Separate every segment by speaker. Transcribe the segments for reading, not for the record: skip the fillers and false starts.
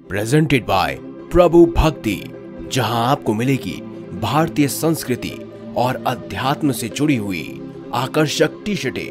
Speaker 1: Presented by प्रभु भक्ति, जहां आपको मिलेगी भारतीय संस्कृति और अध्यात्म से जुड़ी हुई आकर्षक टी शर्टें।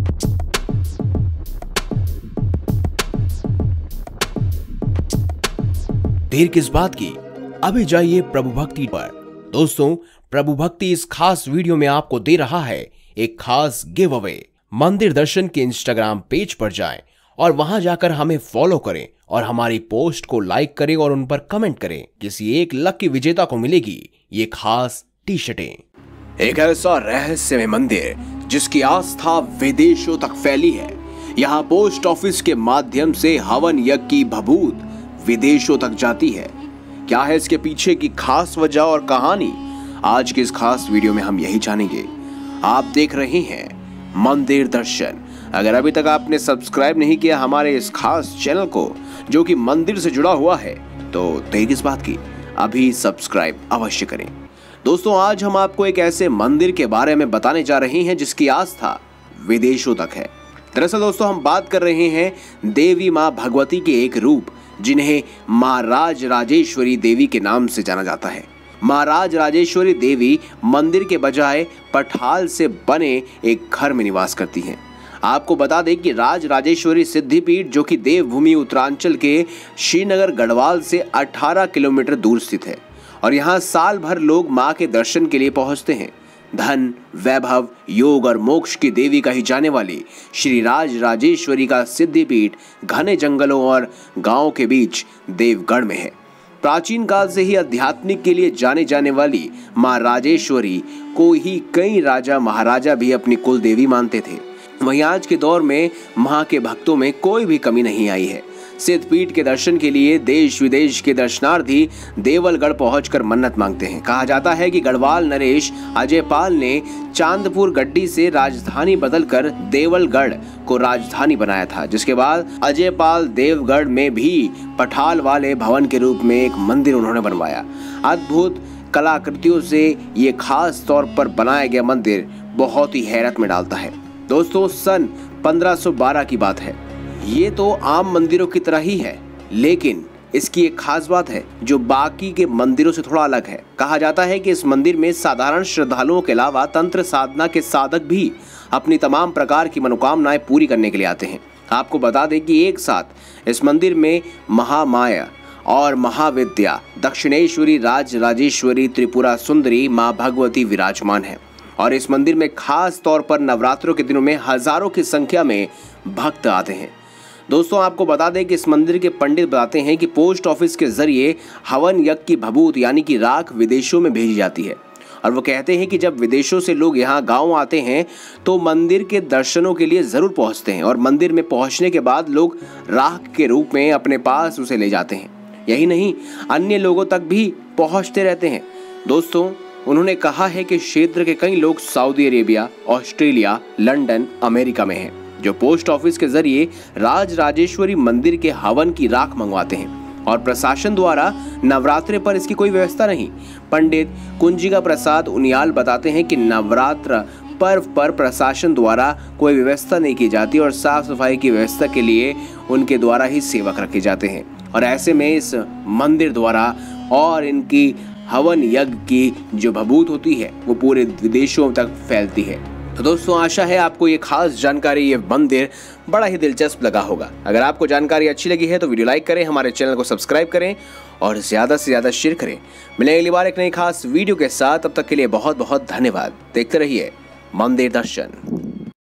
Speaker 1: देर किस बात की, अभी जाइए प्रभु भक्ति पर। दोस्तों, प्रभु भक्ति इस खास वीडियो में आपको दे रहा है एक खास गिव अवे। मंदिर दर्शन के इंस्टाग्राम पेज पर जाएं और वहां जाकर हमें फॉलो करें और हमारी पोस्ट को लाइक करें और उन पर कमेंट करें। किसी एक लकी विजेता को मिलेगी ये खास टी शर्टें। एक ऐसा रहस्यमय मंदिर जिसकी आस्था विदेशों तक फैली है। यहाँ पोस्ट ऑफिस के माध्यम से हवन यज्ञ की भभूत विदेशों तक जाती है। क्या है इसके पीछे की खास वजह और कहानी, आज के इस खास वीडियो में हम यही जानेंगे। आप देख रहे हैं मंदिर दर्शन। अगर अभी तक आपने सब्सक्राइब नहीं किया हमारे इस खास चैनल को जो कि मंदिर से जुड़ा हुआ है, तो देर किस बात की, अभी सब्सक्राइब अवश्य करें। दोस्तों, आज हम आपको एक ऐसे मंदिर के बारे में बताने जा रहे हैं जिसकी आस्था विदेशों तक है। दरअसल दोस्तों, हम बात कर रहे हैं देवी माँ भगवती के एक रूप जिन्हें माँ राज राजेश्वरी देवी के नाम से जाना जाता है। माँ राज राजेश्वरी देवी मंदिर के बजाय पठाल से बने एक घर में निवास करती हैं। आपको बता दें कि राज राजेश्वरी सिद्धिपीठ जो कि देवभूमि उत्तरांचल के श्रीनगर गढ़वाल से 18 किलोमीटर दूर स्थित है और यहाँ साल भर लोग माँ के दर्शन के लिए पहुँचते हैं। धन, वैभव, योग और मोक्ष की देवी कही जाने वाली श्री राज राजेश्वरी का सिद्धिपीठ घने जंगलों और गांवों के बीच देवगढ़ में है। प्राचीन काल से ही आध्यात्मिक के लिए जाने जाने वाली माँ राजेश्वरी को ही कई राजा महाराजा भी अपनी कुल देवी मानते थे। वहीं आज के दौर में माँ के भक्तों में कोई भी कमी नहीं आई है। सिद्धपीठ के दर्शन के लिए देश विदेश के देवलगढ़ पहुंचकर मन्नत मांगते हैं। कहा जाता है कि गढ़वाल नरेश अजयपाल ने चांदपुर गड्डी से राजधानी बदलकर देवलगढ़ को राजधानी बनाया था, जिसके बाद अजयपाल देवगढ़ में भी पठाल वाले भवन के रूप में एक मंदिर उन्होंने बनवाया। अद्भुत कलाकृतियों से ये खास तौर पर बनाया गया मंदिर बहुत ही हैरत में डालता है। दोस्तों, सन 1512 की बात है। ये तो आम मंदिरों की तरह ही है, लेकिन इसकी एक खास बात है जो बाकी के मंदिरों से थोड़ा अलग है। कहा जाता है कि इस मंदिर में साधारण श्रद्धालुओं के अलावा तंत्र साधना के साधक भी अपनी तमाम प्रकार की मनोकामनाएं पूरी करने के लिए आते हैं। आपको बता दें कि एक साथ इस मंदिर में महामाया और महाविद्या, दक्षिणेश्वरी, राज राजेश्वरी, त्रिपुरा सुंदरी, माँ भगवती विराजमान है और इस मंदिर में खास तौर पर नवरात्रों के दिनों में हजारों की संख्या में भक्त आते हैं। दोस्तों, आपको बता दें कि इस मंदिर के पंडित बताते हैं कि पोस्ट ऑफिस के जरिए हवन यज्ञ की भभूत यानी कि राख विदेशों में भेजी जाती है और वो कहते हैं कि जब विदेशों से लोग यहाँ गांव आते हैं तो मंदिर के दर्शनों के लिए ज़रूर पहुँचते हैं और मंदिर में पहुँचने के बाद लोग राख के रूप में अपने पास उसे ले जाते हैं। यही नहीं, अन्य लोगों तक भी पहुँचते रहते हैं। दोस्तों, उन्होंने कहा है कि क्षेत्र के कई लोग Saudi Arabia, Australia, London, America में हैं जो पोस्ट ऑफिस के जरिए राज राजेश्वरी मंदिर के हवन की राख मंगवाते हैं और प्रशासन द्वारा नवरात्रे पर इसकी कोई व्यवस्था नहीं। पंडित कुंजिका प्रसाद उनियाल बताते हैं कि नवरात्र पर्व पर प्रशासन द्वारा कोई व्यवस्था नहीं की जाती और साफ सफाई की व्यवस्था के लिए उनके द्वारा ही सेवक रखे जाते हैं और ऐसे में इस मंदिर द्वारा और इनकी हवन यज्ञ की जो भभूत होती है वो पूरे विदेशों तक फैलती है। तो दोस्तों, आशा है आपको ये खास जानकारी, ये मंदिर बड़ा ही दिलचस्प लगा होगा। अगर आपको जानकारी अच्छी लगी है तो वीडियो लाइक करें, हमारे चैनल को सब्सक्राइब करें और ज़्यादा से ज़्यादा शेयर करें। मिलेंगे अगली बार एक नई खास वीडियो के साथ, तब तक के लिए बहुत बहुत धन्यवाद। देखते रहिए मंदिर दर्शन।